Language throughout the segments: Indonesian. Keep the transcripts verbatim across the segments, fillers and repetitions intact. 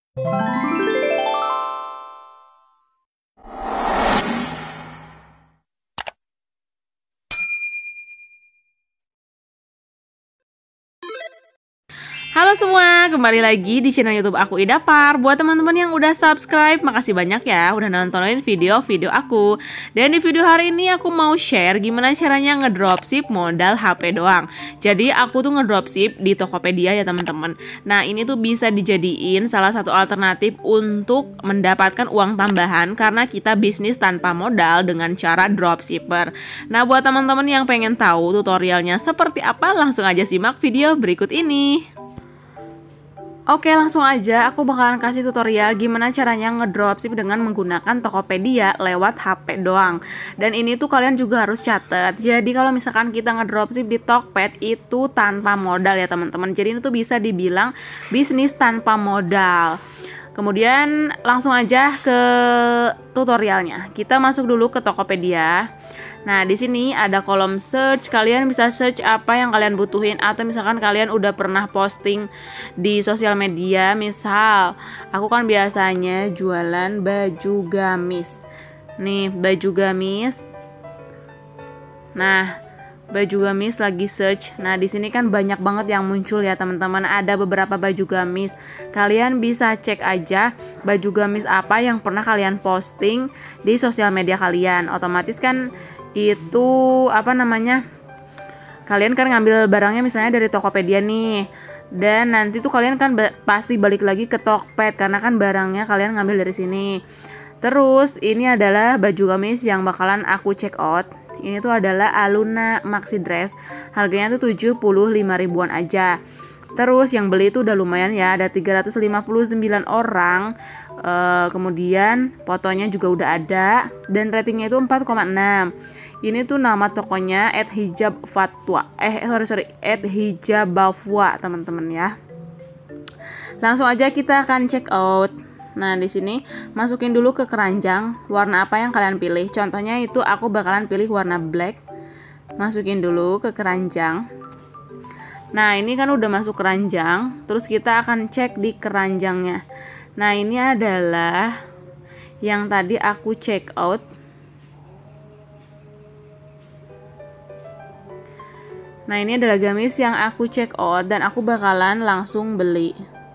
Halo semua, kembali lagi di channel YouTube aku Idapar. Buat teman-teman yang udah subscribe, makasih banyak ya udah nontonin video-video aku. Dan di video hari ini aku mau share gimana caranya ngedropship modal H P doang. Jadi aku tuh ngedropship di Tokopedia ya teman-teman. Nah ini tuh bisa dijadiin salah satu alternatif untuk mendapatkan uang tambahan karena kita bisnis tanpa modal dengan cara dropshipper. Nah buat teman-teman yang pengen tahu tutorialnya seperti apa, langsung aja simak video berikut ini. Oke, langsung aja aku bakalan kasih tutorial gimana caranya ngedropship dengan menggunakan Tokopedia lewat H P doang. Dan ini tuh kalian juga harus catat. Jadi kalau misalkan kita ngedropship di Tokped itu tanpa modal ya teman-teman. Jadi ini tuh bisa dibilang bisnis tanpa modal. Kemudian langsung aja ke tutorialnya. Kita masuk dulu ke Tokopedia. Nah, di sini ada kolom search. Kalian bisa search apa yang kalian butuhin atau misalkan kalian udah pernah posting di sosial media. Misal, aku kan biasanya jualan baju gamis. Nih, baju gamis. Nah, baju gamis lagi search. Nah, di sini kan banyak banget yang muncul ya, teman-teman. Ada beberapa baju gamis. Kalian bisa cek aja baju gamis apa yang pernah kalian posting di sosial media kalian. Otomatis kan itu apa namanya, kalian kan ngambil barangnya misalnya dari Tokopedia nih, dan nanti tuh kalian kan ba pasti balik lagi ke Tokped karena kan barangnya kalian ngambil dari sini. Terus ini adalah baju gamis yang bakalan aku check out. Ini tuh adalah Aluna Maxi Dress, harganya tuh tujuh puluh lima ribuan aja. Terus yang beli itu udah lumayan ya, ada tiga ratus lima puluh sembilan orang. Uh, kemudian fotonya juga udah ada dan ratingnya itu empat koma enam. Ini tuh nama tokonya at hijab fatwa. Eh sorry sorry at hijabafwa teman-teman ya. Langsung aja kita akan check out. Nah di sini masukin dulu ke keranjang warna apa yang kalian pilih. Contohnya itu aku bakalan pilih warna black. Masukin dulu ke keranjang. Nah ini kan udah masuk keranjang. Terus kita akan cek di keranjangnya. Nah ini adalah yang tadi aku check out. Nah ini adalah gamis yang aku check out dan aku bakalan langsung beli.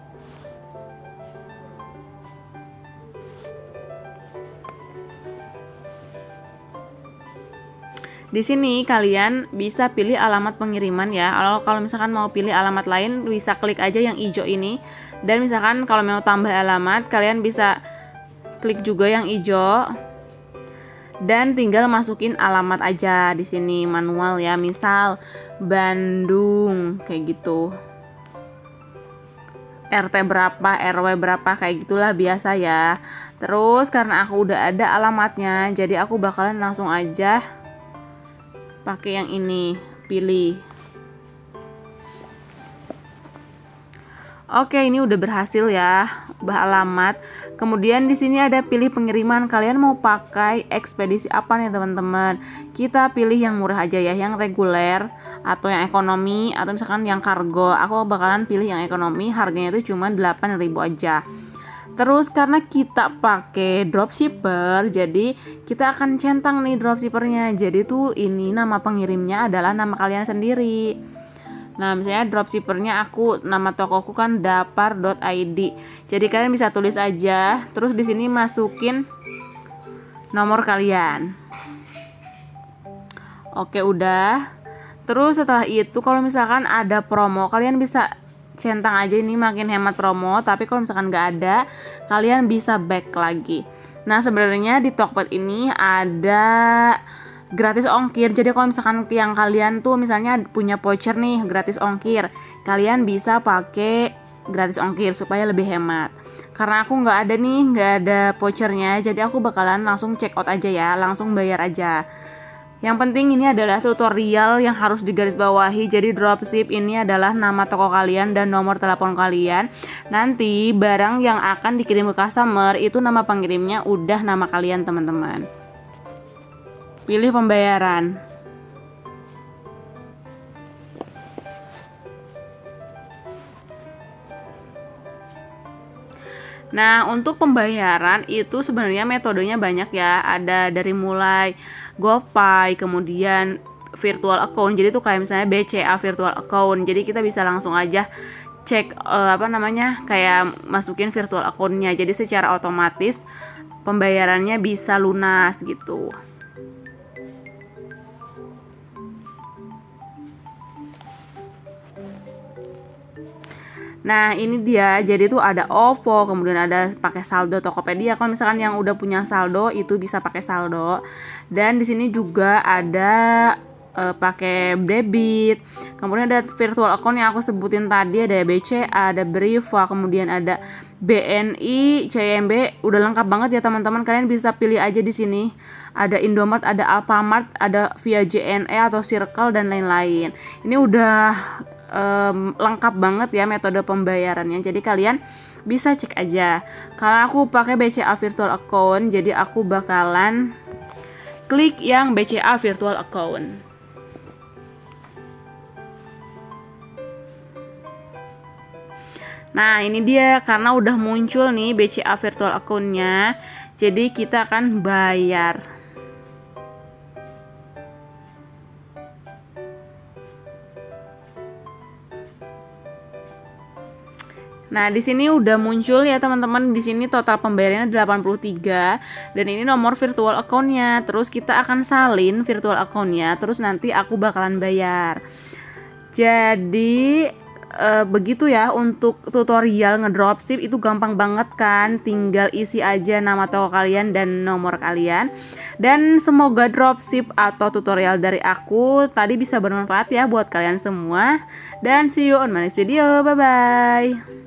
Di sini kalian bisa pilih alamat pengiriman ya. Kalau kalau misalkan mau pilih alamat lain bisa klik aja yang hijau ini. Dan misalkan kalau mau tambah alamat kalian bisa klik juga yang hijau. Dan tinggal masukin alamat aja di sini manual ya. Misal Bandung kayak gitu. R T berapa, R W berapa kayak gitulah biasa ya. Terus karena aku udah ada alamatnya, jadi aku bakalan langsung aja pakai yang ini, pilih. Oke, ini udah berhasil ya, ubah alamat. Kemudian di sini ada pilih pengiriman. Kalian mau pakai ekspedisi apa nih teman-teman? Kita pilih yang murah aja ya, yang reguler atau yang ekonomi atau misalkan yang kargo. Aku bakalan pilih yang ekonomi, harganya itu cuma delapan ribu aja. Terus karena kita pakai dropshipper, jadi kita akan centang nih dropshippernya. Jadi tuh ini nama pengirimnya adalah nama kalian sendiri. Nah misalnya dropshippernya aku, nama tokoku kan dapar dot i d. Jadi kalian bisa tulis aja. Terus di sini masukin nomor kalian. Oke udah. Terus setelah itu kalau misalkan ada promo, kalian bisa centang aja ini makin hemat promo. Tapi kalau misalkan nggak ada, kalian bisa back lagi. Nah sebenarnya di Tokped ini ada gratis ongkir. Jadi kalau misalkan yang kalian tuh misalnya punya voucher nih gratis ongkir, kalian bisa pakai gratis ongkir supaya lebih hemat. Karena aku nggak ada nih, nggak ada vouchernya, jadi aku bakalan langsung check out aja ya, langsung bayar aja. Yang penting ini adalah tutorial yang harus digarisbawahi. Jadi dropship ini adalah nama toko kalian dan nomor telepon kalian. Nanti barang yang akan dikirim ke customer itu nama pengirimnya udah nama kalian teman-teman. Pilih pembayaran. Nah, untuk pembayaran itu sebenarnya metodenya banyak ya. Ada dari mulai GoPay, kemudian virtual account. Jadi itu kayak misalnya B C A virtual account. Jadi kita bisa langsung aja cek uh, apa namanya kayak masukin virtual account-nya. Jadi secara otomatis pembayarannya bisa lunas gitu. Nah, ini dia. Jadi tuh ada OVO, kemudian ada pakai saldo Tokopedia. Kalau misalkan yang udah punya saldo itu bisa pakai saldo. Dan di sini juga ada uh, pakai debit. Kemudian ada virtual account yang aku sebutin tadi, ada B C A, ada Briva, kemudian ada B N I, C I M B. Udah lengkap banget ya teman-teman. Kalian bisa pilih aja di sini. Ada Indomart, ada Alfamart, ada via J N E atau Circle dan lain-lain. Ini udah Um, lengkap banget ya metode pembayarannya. Jadi kalian bisa cek aja. Karena aku pakai B C A virtual account, jadi aku bakalan klik yang B C A virtual account. Nah, ini dia karena udah muncul nih B C A virtual account-nya. Jadi kita akan bayar. Nah, di sini udah muncul ya teman-teman. Di sini total pembayarannya delapan puluh tiga dan ini nomor virtual account-nya. Terus kita akan salin virtual account-nya, terus nanti aku bakalan bayar. Jadi e, begitu ya untuk tutorial ngedropship itu gampang banget kan. Tinggal isi aja nama toko kalian dan nomor kalian. Dan semoga dropship atau tutorial dari aku tadi bisa bermanfaat ya buat kalian semua. Dan see you on my next video. Bye bye.